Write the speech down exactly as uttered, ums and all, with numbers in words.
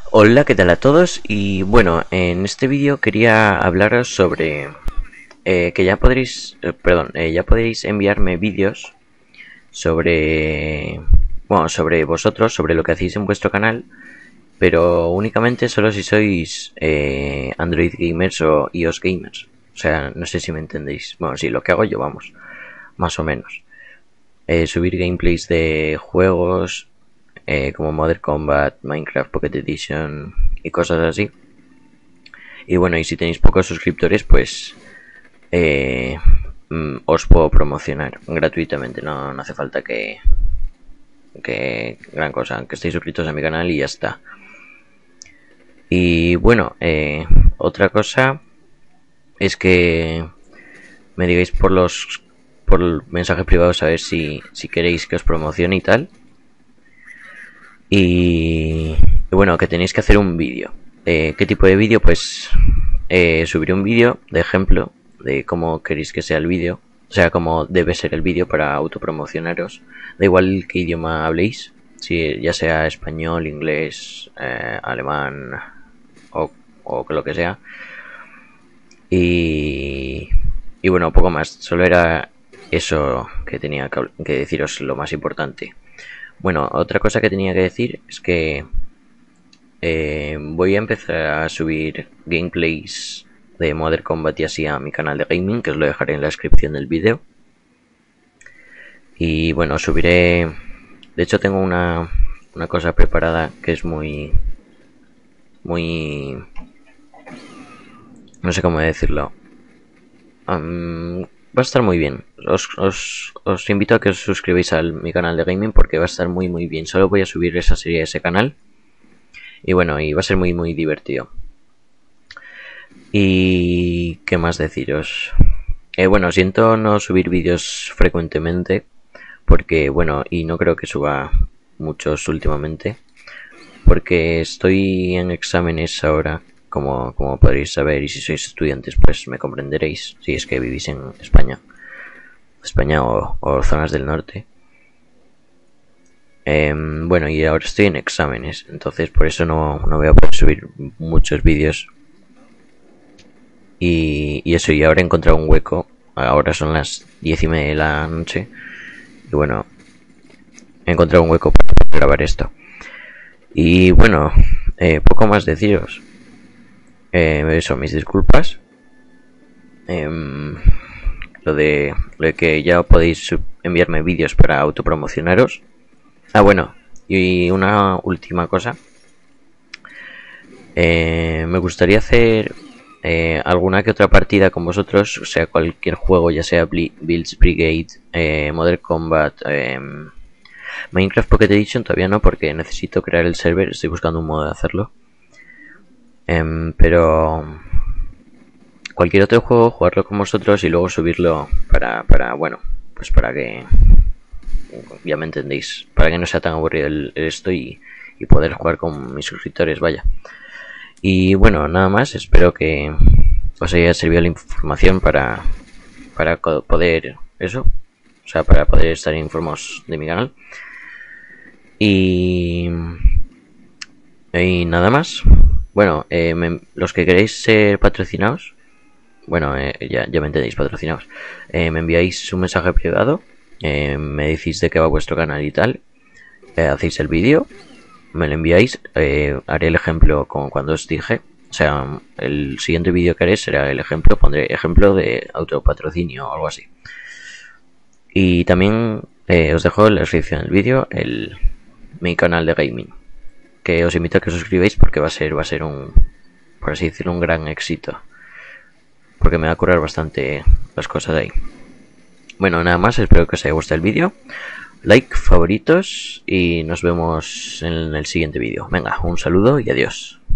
Hola, ¿qué tal a todos? Y bueno, en este vídeo quería hablaros sobre eh, que ya podréis, eh, perdón, eh, ya podéis enviarme vídeos sobre, bueno, sobre vosotros, sobre lo que hacéis en vuestro canal, pero únicamente solo si sois eh, Android gamers o iOS gamers. O sea, no sé si me entendéis. Bueno, sí, lo que hago yo, vamos, más o menos. Eh, subir gameplays de juegos eh, como Modern Combat, Minecraft Pocket Edition y cosas así. Y bueno, y si tenéis pocos suscriptores, pues eh, mm, os puedo promocionar gratuitamente. No, no hace falta que, que gran cosa, que estéis suscritos a mi canal y ya está. Y bueno, eh, otra cosa es que me digáis por los por mensajes privados a ver si, si queréis que os promocione y tal. Y, y bueno, que tenéis que hacer un vídeo. Eh, ¿Qué tipo de vídeo? Pues eh, subiré un vídeo de ejemplo de cómo queréis que sea el vídeo. O sea, cómo debe ser el vídeo para autopromocionaros. Da igual qué idioma habléis. Si ya sea español, inglés, eh, alemán o, o lo que sea. Y, y bueno, poco más. Solo era eso que tenía que, que deciros, lo más importante. Bueno, otra cosa que tenía que decir es que eh, voy a empezar a subir gameplays de Modern Combat y así a mi canal de gaming, que os lo dejaré en la descripción del vídeo. Y bueno, subiré... De hecho tengo una, una cosa preparada que es muy... Muy... No sé cómo decirlo. Um, va a estar muy bien. Os, os, os invito a que os suscribáis a mi canal de gaming porque va a estar muy muy bien. Solo voy a subir esa serie a ese canal. Y bueno, y va a ser muy muy divertido. Y qué más deciros. Eh, bueno, siento no subir vídeos frecuentemente. Porque bueno, y no creo que suba muchos últimamente. Porque estoy en exámenes ahora. Como, como podréis saber, y si sois estudiantes pues me comprenderéis si es que vivís en España España o, o zonas del norte. Eh, bueno, y ahora estoy en exámenes, entonces por eso no, no voy a poder subir muchos vídeos. Y, y eso, y ahora he encontrado un hueco. Ahora son las diez y media de la noche. Y bueno, he encontrado un hueco para grabar esto. Y bueno, eh, poco más deciros. Eh, eso, mis disculpas. Eh, lo de lo de que ya podéis enviarme vídeos para autopromocionaros. Ah, bueno, y una última cosa. Eh, me gustaría hacer eh, alguna que otra partida con vosotros, o sea, cualquier juego, ya sea Builds Brigade, eh, Modern Combat, eh, Minecraft Pocket Edition todavía no, porque necesito crear el server, estoy buscando un modo de hacerlo. Eh, pero cualquier otro juego, jugarlo con vosotros y luego subirlo para, para bueno, pues para que, ya me entendéis, para que no sea tan aburrido el, el esto y, y poder jugar con mis suscriptores, vaya. Y bueno, nada más, espero que os haya servido la información para, para poder, eso, o sea, para poder estar informados de mi canal. Y, y nada más. Bueno, eh, me, los que queréis ser patrocinados, bueno, eh, ya, ya me entendéis, patrocinados, eh, me enviáis un mensaje privado, eh, me decís de qué va vuestro canal y tal, eh, hacéis el vídeo, me lo enviáis, eh, haré el ejemplo como cuando os dije. O sea, el siguiente vídeo que haré será el ejemplo, pondré ejemplo de autopatrocinio o algo así. Y también eh, os dejo en la descripción del vídeo el mi canal de gaming, que os invito a que os suscribáis porque va a ser va a ser un, por así decirlo, un gran éxito, porque me va a curar bastante las cosas de ahí. Bueno, nada más, espero que os haya gustado el vídeo. Like, favoritos y nos vemos en el siguiente vídeo. Venga, un saludo y adiós.